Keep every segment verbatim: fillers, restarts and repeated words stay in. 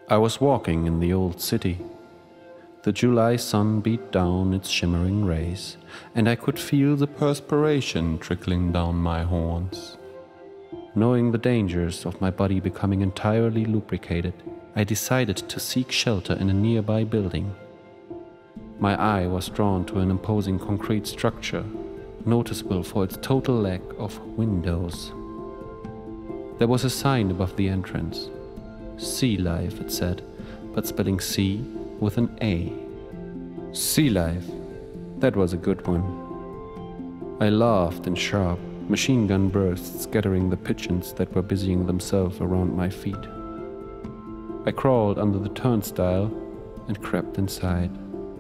I was walking in the old city. The July sun beat down its shimmering rays, and I could feel the perspiration trickling down my horns. Knowing the dangers of my body becoming entirely lubricated, I decided to seek shelter in a nearby building. My eye was drawn to an imposing concrete structure, noticeable for its total lack of windows. There was a sign above the entrance. Sea Life, it said, but spelling sea with an A. Sea Life. That was a good one. I laughed in sharp, machine gun bursts, scattering the pigeons that were busying themselves around my feet. I crawled under the turnstile and crept inside.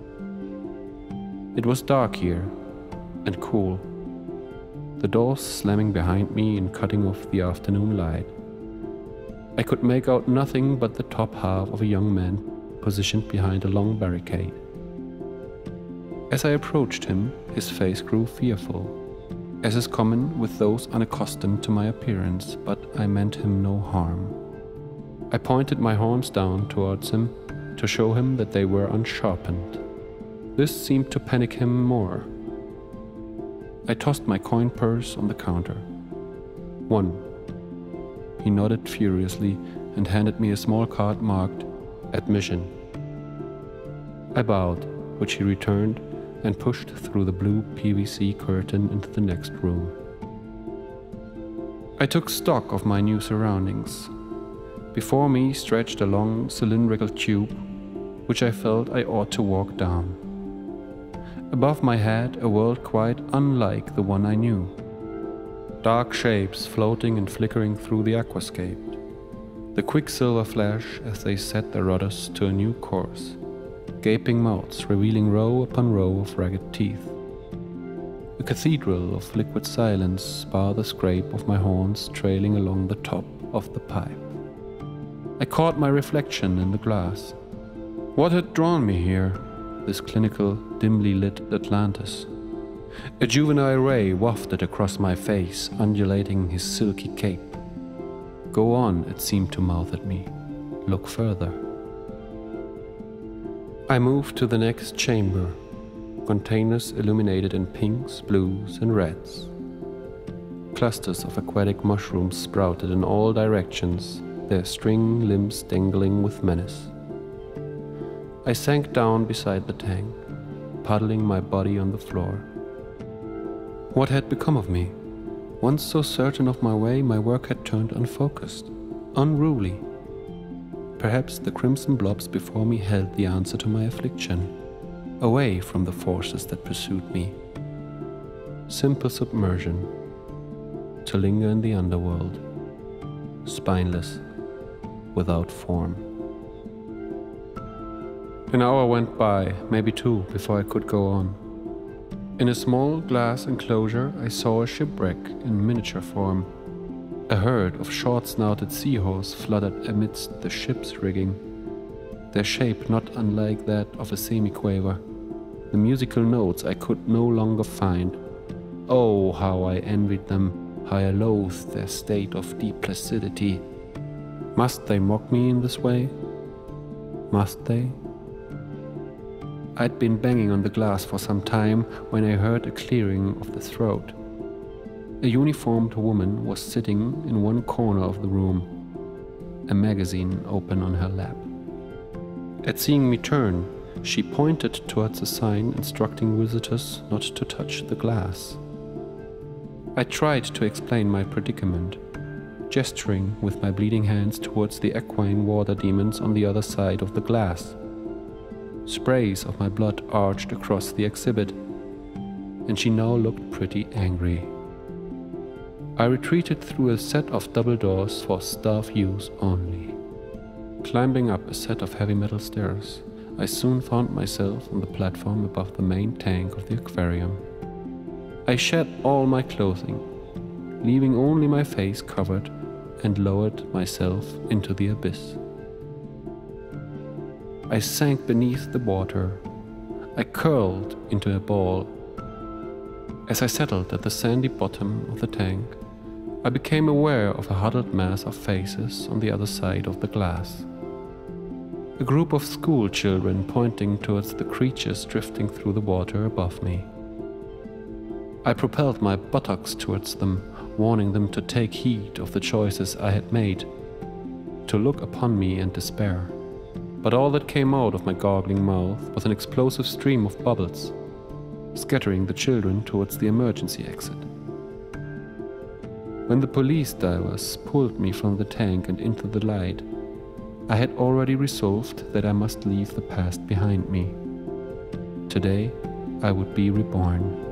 It was dark here and cool, the doors slamming behind me and cutting off the afternoon light. I could make out nothing but the top half of a young man positioned behind a long barricade. As I approached him, his face grew fearful, as is common with those unaccustomed to my appearance, but I meant him no harm. I pointed my horns down towards him to show him that they were unsharpened. This seemed to panic him more. I tossed my coin purse on the counter. One. He nodded furiously and handed me a small card marked Admission. I bowed, which he returned, and pushed through the blue P V C curtain into the next room. I took stock of my new surroundings. Before me stretched a long cylindrical tube, which I felt I ought to walk down. Above my head, a world quite unlike the one I knew. Dark shapes floating and flickering through the aquascape. The quicksilver flash as they set their rudders to a new course. Gaping mouths revealing row upon row of ragged teeth. A cathedral of liquid silence bar the scrape of my horns trailing along the top of the pipe. I caught my reflection in the glass. What had drawn me here? This clinical, dimly lit Atlantis. A juvenile ray wafted across my face, undulating his silky cape. Go on, it seemed to mouth at me. Look further. I moved to the next chamber. Containers illuminated in pinks, blues, and reds. Clusters of aquatic mushrooms sprouted in all directions, their string limbs dangling with menace. I sank down beside the tank, puddling my body on the floor. What had become of me? Once so certain of my way, my work had turned unfocused, unruly. Perhaps the crimson blobs before me held the answer to my affliction, away from the forces that pursued me. Simple submersion, to linger in the underworld, spineless, without form. An hour went by, maybe two, before I could go on. In a small glass enclosure, I saw a shipwreck in miniature form. A herd of short-snouted seahorse fluttered amidst the ship's rigging, their shape not unlike that of a semiquaver. The musical notes I could no longer find. Oh, how I envied them, how I loathed their state of deep placidity. Must they mock me in this way? Must they? I'd been banging on the glass for some time when I heard a clearing of the throat. A uniformed woman was sitting in one corner of the room, a magazine open on her lap. At seeing me turn, she pointed towards a sign instructing visitors not to touch the glass. I tried to explain my predicament, gesturing with my bleeding hands towards the equine water demons on the other side of the glass. Sprays of my blood arched across the exhibit, and she now looked pretty angry. I retreated through a set of double doors for staff use only. Climbing up a set of heavy metal stairs, I soon found myself on the platform above the main tank of the aquarium. I shed all my clothing, leaving only my face covered, and lowered myself into the abyss. I sank beneath the water. I curled into a ball. As I settled at the sandy bottom of the tank, I became aware of a huddled mass of faces on the other side of the glass. A group of school children pointing towards the creatures drifting through the water above me. I propelled my buttocks towards them, warning them to take heed of the choices I had made, to look upon me and despair. But all that came out of my goggling mouth was an explosive stream of bubbles, scattering the children towards the emergency exit. When the police divers pulled me from the tank and into the light, I had already resolved that I must leave the past behind me. Today, I would be reborn.